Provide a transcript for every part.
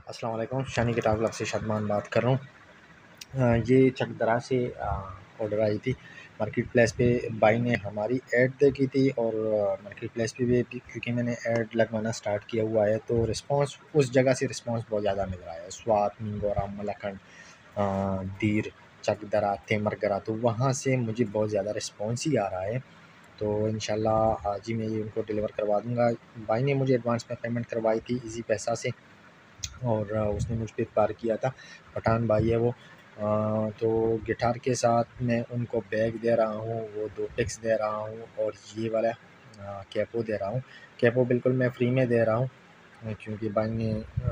अस्सलाम वालेकुम, शानी किताब क्लब से शदमान बात कर रहा हूँ। ये चकदरा से ऑर्डर आई थी। मार्केट प्लेस पे भाई ने हमारी ऐड देखी थी और मार्केट प्लेस पे भी क्योंकि मैंने ऐड लगवाना स्टार्ट किया हुआ है तो रिस्पांस उस जगह से रिस्पांस बहुत ज़्यादा मिल रहा है। स्वात, मिंगोरा, मलाखंड, दीर, चकदरा, तेमरगरा, तो वहाँ से मुझे बहुत ज़्यादा रिस्पांस ही आ रहा है। तो इंशाल्लाह आज ही मैं ये उनको डिलीवर करवा दूँगा। भाई ने मुझे एडवांस में पेमेंट करवाई थी इसी पैसा से और उसने मुझ पे इतबार किया था। पठान भाई है वो। तो गिटार के साथ मैं उनको बैग दे रहा हूँ, वो 2 पिक्स दे रहा हूँ और ये वाला कैपो दे रहा हूँ। कैपो बिल्कुल मैं फ्री में दे रहा हूँ क्योंकि भाई ने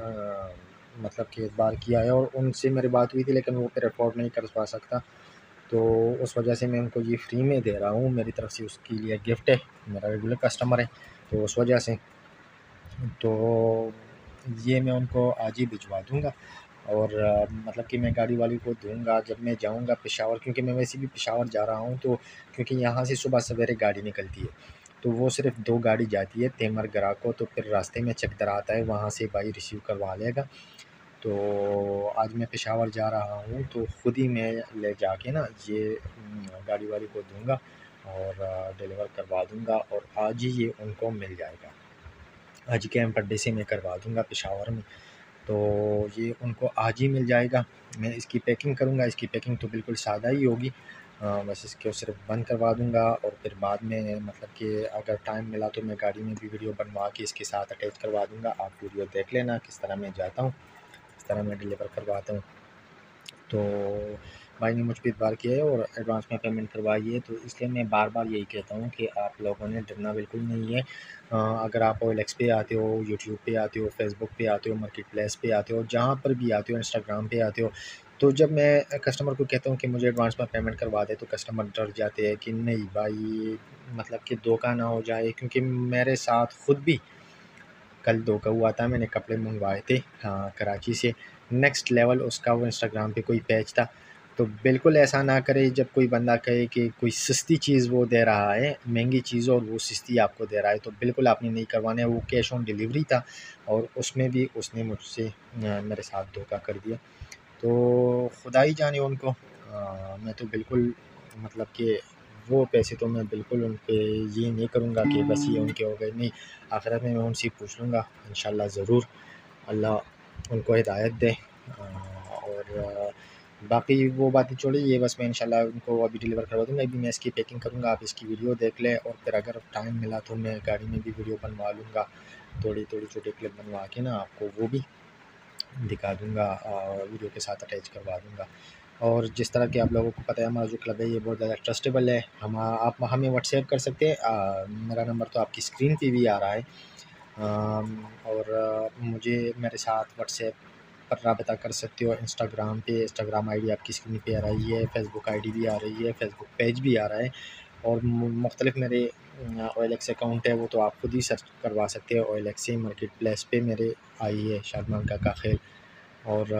मतलब कि इतबार किया है और उनसे मेरी बात हुई थी लेकिन वो फिर अफ़ोर्ड नहीं कर पा सकता। तो उस वजह से मैं उनको ये फ्री में दे रहा हूँ, मेरी तरफ से उसके लिए गिफ्ट है, मेरा रेगुलर कस्टमर है, तो उस वजह से। तो ये मैं उनको आज ही भिजवा दूँगा और मतलब कि मैं गाड़ी वाले को दूँगा जब मैं जाऊँगा पेशावर, क्योंकि मैं वैसे भी पेशावर जा रहा हूँ। तो क्योंकि यहाँ से सुबह सवेरे गाड़ी निकलती है, तो वो सिर्फ़ 2 गाड़ी जाती है तेमरगरा को, तो फिर रास्ते में चकदरा आता है, वहाँ से भाई रिसीव करवा लेगा। तो आज मैं पेशावर जा रहा हूँ तो खुद ही मैं ले जाके ना ये गाड़ी वाले को दूँगा और डिलीवर करवा दूँगा और आज ही ये उनको मिल जाएगा। आज के बर्थडे से मैं करवा दूँगा पेशावर में, तो ये उनको आज ही मिल जाएगा। मैं इसकी पैकिंग करूँगा, इसकी पैकिंग तो बिल्कुल सादा ही होगी। बस इसको सिर्फ़ बंद करवा दूँगा और फिर बाद में मतलब कि अगर टाइम मिला तो मैं गाड़ी में भी वीडियो बनवा के इसके साथ अटैच करवा दूँगा। आप वीडियो देख लेना किस तरह मैं जाता हूँ, किस तरह मैं डिलीवर करवाता हूँ। तो भाई ने मुझ पे इतबार किया है और एडवांस में पेमेंट करवाई है, तो इसलिए मैं बार-बार यही कहता हूँ कि आप लोगों ने डरना बिल्कुल नहीं है। अगर आप ओएलएक्स पे आते हो, यूट्यूब पे आते हो, फेसबुक पे आते हो, मार्केट प्लेस पे आते हो, जहाँ पर भी आते हो, इंस्टाग्राम पे आते हो, तो जब मैं कस्टमर को कहता हूँ कि मुझे एडवांस में पेमेंट करवा दे, तो कस्टमर डर जाते हैं कि नहीं भाई मतलब कि धोखा ना हो जाए, क्योंकि मेरे साथ खुद भी कल धोखा हुआ था। मैंने कपड़े मँगवाए थे कराची से, नेक्स्ट लेवल उसका वो इंस्टाग्राम पे कोई पेज था। तो बिल्कुल ऐसा ना करें जब कोई बंदा कहे कि कोई सस्ती चीज़ वो दे रहा है, महंगी चीज़ और वो सस्ती आपको दे रहा है, तो बिल्कुल आपने नहीं करवाना है। वो कैश ऑन डिलीवरी था और उसमें भी उसने मुझसे मेरे साथ धोखा कर दिया। तो खुदा ही जाने उनको। मैं तो बिल्कुल मतलब कि वो पैसे तो मैं बिल्कुल उन पे ये नहीं करूँगा कि बस ये उनके हो गए, नहीं, आखिरत में मैं उनसे पूछ लूँगा इंशाल्लाह ज़रूर। अल्लाह उनको हिदायत दे। और बाकी वो बातें छोड़िए, ये बस मैं इंशाल्लाह उनको अभी डिलीवर करवा दूँगा। अभी मैं इसकी पैकिंग करूँगा, आप इसकी वीडियो देख लें और फिर अगर टाइम मिला तो मैं गाड़ी में भी वीडियो बनवा लूँगा। थोड़ी-थोड़ी छोटी क्लिप बनवा के ना आपको वो भी दिखा दूँगा, वीडियो के साथ अटैच करवा दूँगा। और जिस तरह कि आप लोगों को पता है हमारा जो क्लब है ये बहुत ज़्यादा ट्रस्टेबल है। आप हमें व्हाट्सएप कर सकते हैं। मेरा नंबर तो आपकी स्क्रीन पे भी आ रहा है। और मुझे मेरे साथ व्हाट्सएप पर राब्ता कर सकते हो। इंस्टाग्राम पे इंस्टाग्राम आईडी आपकी स्क्रीन पे आ रही है, फेसबुक आईडी भी आ रही है, फेसबुक पेज भी आ रहा है और मुख्तलिफ मेरे ओएलएक्स अकाउंट है, वो तो आप खुद ही सर्च करवा सकते हैं। ओएलएक्स से मार्केट प्लेस पे मेरे आई है शादमान काका खेल। और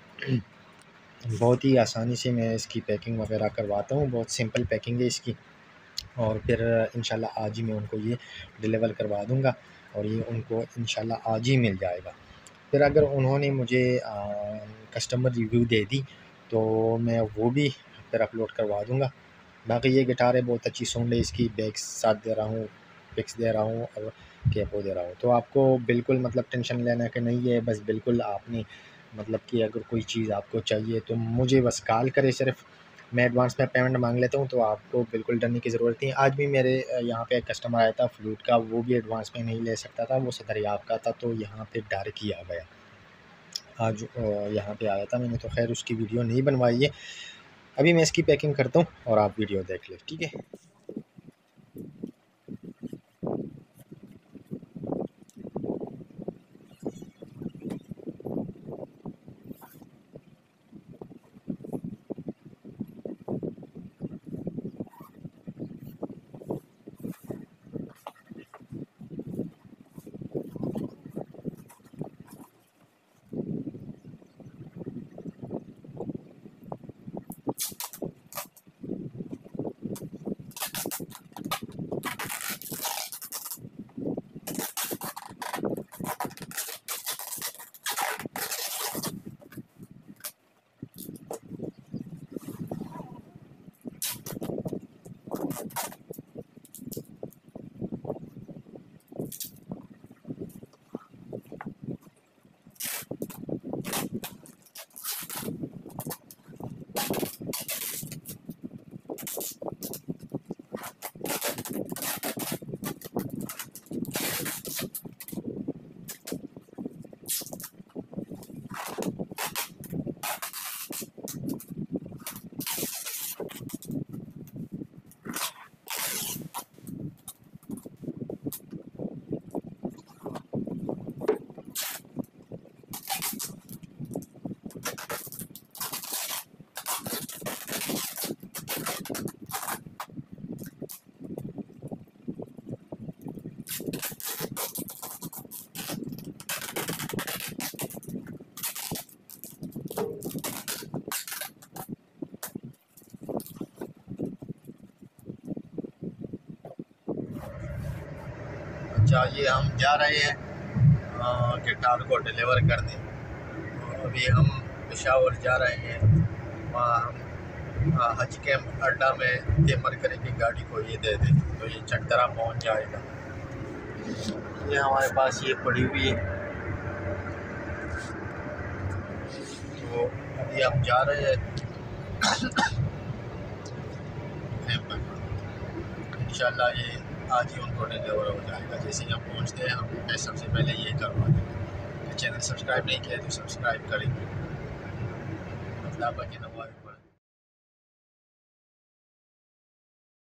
बहुत ही आसानी से मैं इसकी पैकिंग वगैरह करवाता हूँ, बहुत सिंपल पैकिंग है इसकी। और फिर इंशाल्लाह आज ही मैं उनको ये डिलीवर करवा दूँगा और ये उनको इंशाल्लाह आज ही मिल जाएगा। फिर अगर उन्होंने मुझे कस्टमर रिव्यू दे दी तो मैं वो भी फिर अपलोड करवा दूँगा। बाकी ये गिटार है, बहुत अच्छी साउंड है इसकी, बैग्स साथ दे रहा हूँ, पिक्स दे रहा हूँ और कैपो दे रहा हूँ। तो आपको बिल्कुल मतलब टेंशन लेने का नहीं है, बस बिल्कुल आपने मतलब कि अगर कोई चीज़ आपको चाहिए तो मुझे बस कॉल करें सिर्फ़, मैं एडवांस में पेमेंट माँग लेता हूँ, तो आपको बिल्कुल डरने की ज़रूरत नहीं है। आज भी मेरे यहाँ पे एक कस्टमर आया था फ्लूट का, वो भी एडवांस में नहीं ले सकता था, वो सदरयाब का था, तो यहाँ पे डर किया गया। आज यहाँ पे आया था, मैंने तो ख़ैर उसकी वीडियो नहीं बनवाई है। अभी मैं इसकी पैकिंग करता हूँ और आप वीडियो देख लें, ठीक है? अच्छा, ये हम जा रहे हैं गिटार को डिलीवर करने। तो अभी हम पेशावर जा रहे हैं, वहाँ हम हज कैंप अड्डा में तेमर करेंगे गाड़ी को, ये दे दें तो ये चकदरा पहुँच जाएगा। ये हमारे पास ये पड़ी हुई है, तो अभी हम जा रहे हैं इंशाल्लाह ये आज ही उनको डिलीवर हो जाएगा। जैसे ही हम पहुँचते हैं हम सबसे पहले ये करवा देंगे। चैनल सब्सक्राइब नहीं किया तो सब्सक्राइब करेंगे, मतलब